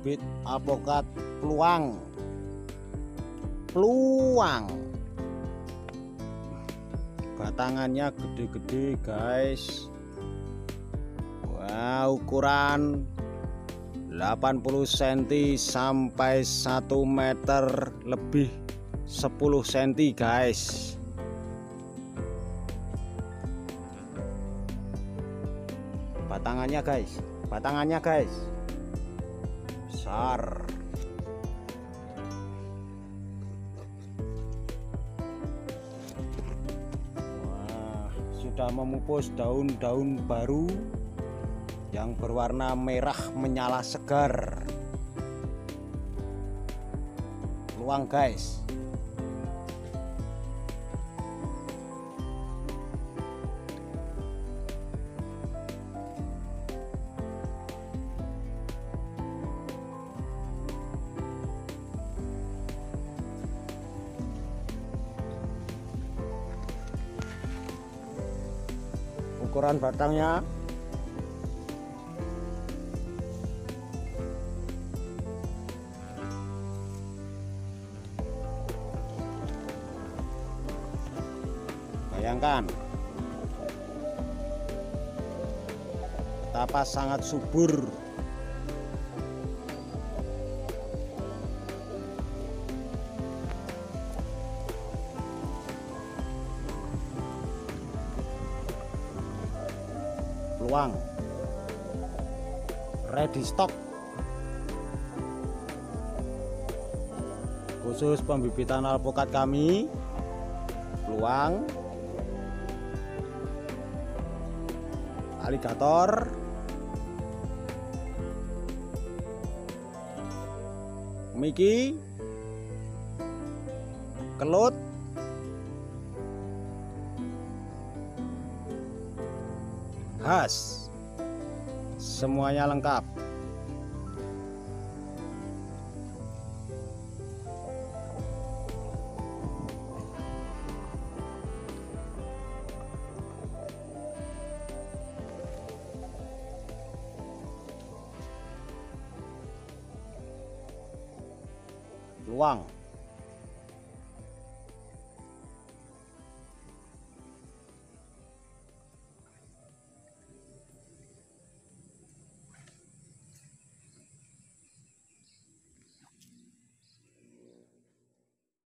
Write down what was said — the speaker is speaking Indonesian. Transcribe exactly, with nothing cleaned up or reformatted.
bibit alpukat peluang peluang batangannya gede-gede guys. Wah, ukuran delapan puluh sentimeter sampai satu meter lebih, sepuluh sentimeter guys. Batangannya guys, batangannya guys besar. Wah, sudah memupus daun-daun baru yang berwarna merah menyala segar. Peluang guys. Ukuran batangnya bayangkan betapa sangat subur. Peluang ready stock khusus pembibitan alpukat kami. Peluang aligator, miki, kelut, khas, semuanya lengkap. Peluang